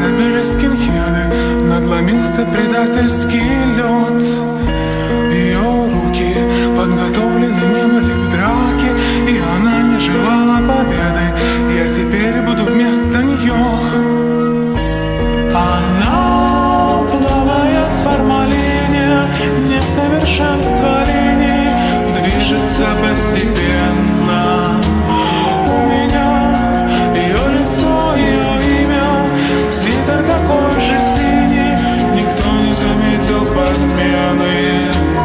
забили скинхеды, надломился предательский лед. Ее руки подготовлены не были к драке, и она не желала победы. Я теперь буду вместо нее. Она плавает в формалине, несовершенство линий движется постепенно. У меня ее лицо, ее имя, свитер такой же синий, никто не заметил подмены.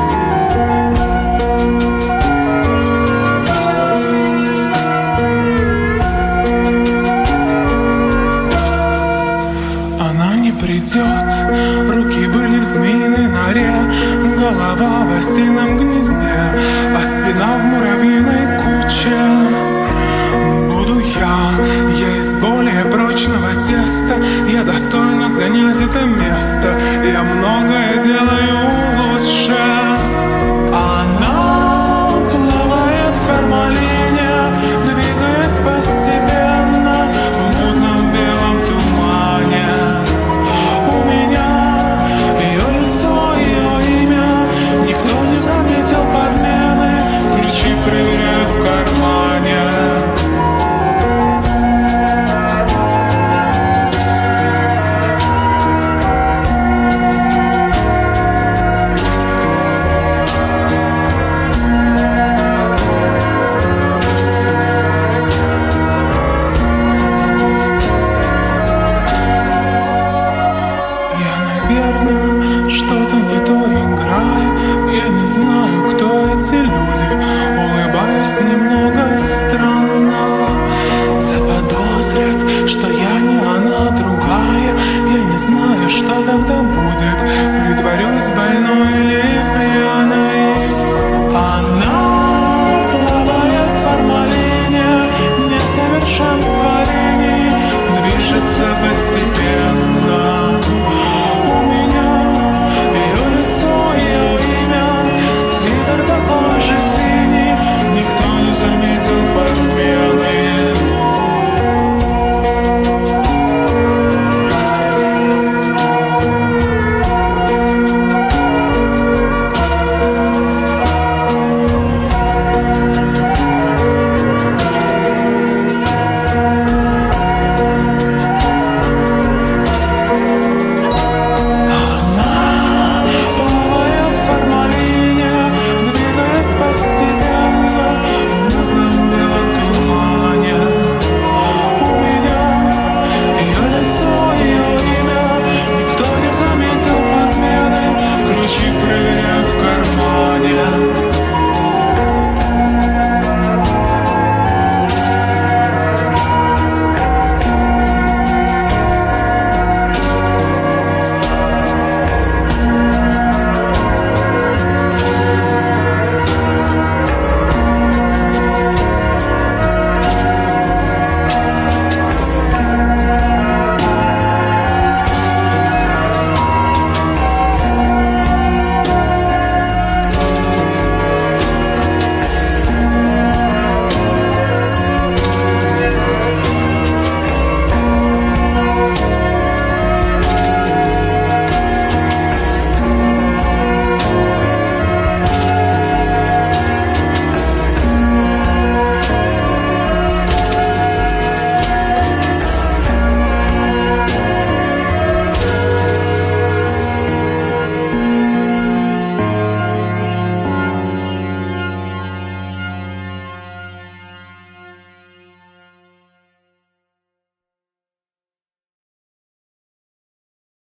Она не придет, руки были в змеиной норе, голова в осином гнезде, а спина в муравьиной куче. Буду я из более прочного теста, я достойна занять это место, я многое делаю лучше.